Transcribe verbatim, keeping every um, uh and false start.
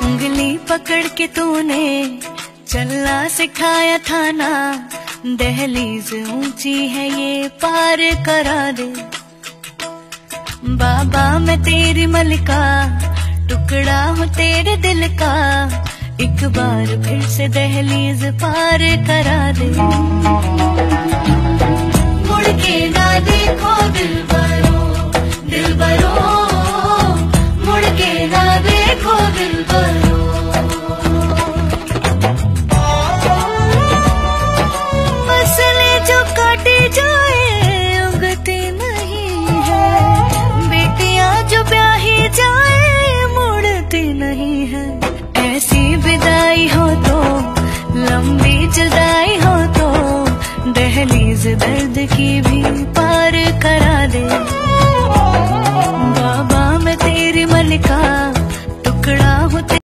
उंगली पकड़ के तूने चलना सिखाया था ना, दहलीज ऊंची है ये पार करा दे। बाबा मैं तेरी मलिका, टुकड़ा हूँ तेरे दिल का, एक बार फिर से दहलीज पार करा दे। मुड़ के ना देखो दिलबरो, दिलबरो, मुड़ के ना देखो दिलबरो। फसलें जो काटी जाए उगती नहीं है, बेटियां जो ब्याही जाए मुड़ती नहीं है। ऐसी विदाई हो तो, लंबी जुदाई हो तो, दहलीज दर्द की भी पार करा दे। बाबा मैं तेरी मलिका, टुकड़ा हूँ